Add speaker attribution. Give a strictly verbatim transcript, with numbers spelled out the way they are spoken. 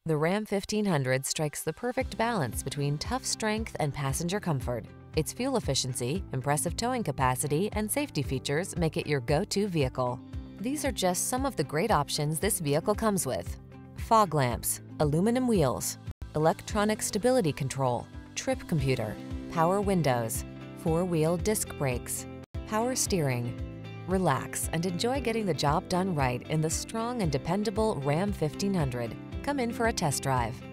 Speaker 1: The Ram fifteen hundred strikes the perfect balance between tough strength and passenger comfort. Its fuel efficiency, impressive towing capacity, and safety features make it your go-to vehicle. These are just some of the great options this vehicle comes with: fog lamps, aluminum wheels, electronic stability control, trip computer, power windows, four-wheel disc brakes, power steering. Relax and enjoy getting the job done right in the strong and dependable Ram fifteen hundred. Come in for a test drive.